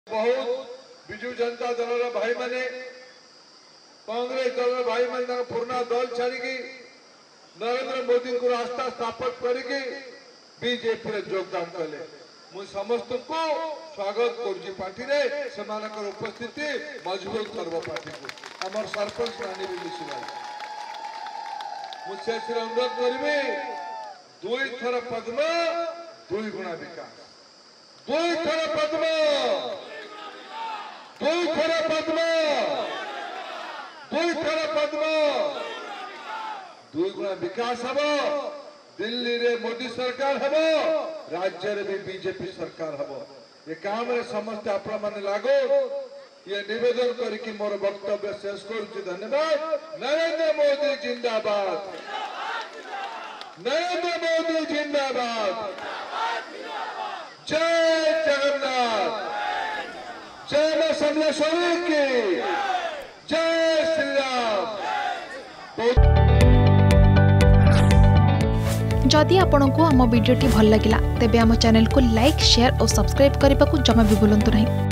बहुत विजु जनता दल भाई माने कांग्रेस दल भाई माने पुराना दल छाड़ी नरेंद्र मोदी को आस्था स्थापित करके बीजेपी रे योगदान कले मु समस्त को स्वागत करूची पार्टी रे समानकर उपस्थिति मजबूत करबो पार्टी को हमर सरपंच रानी भी मिसिला मुझसे अनुरोध करिबे दुई थर पद्म दुई गुणा विकास दुई थर पद्म दुई थर पद्म दुई थर पद्म दुई गुणा विकास हम दिल्ली रे मोदी सरकार हम राज्य रे भी बीजेपी सरकार हम ये काम रे समस्त आपण माने लागो ये निवेदन करके मोर वक्तव्य शेष करूँ। धन्यवाद। नरेंद्र मोदी जिंदाबाद नरेंद्र मोदी जिंदाबाद जय जगन्नाथ जय मां समलेश्वरी की जय श्री राम। जदि आपंक आम भिडी भल लगा तेब आम चैनल को लाइक शेयर और सब्सक्राइब करने को जमा भी भूलु नहीं।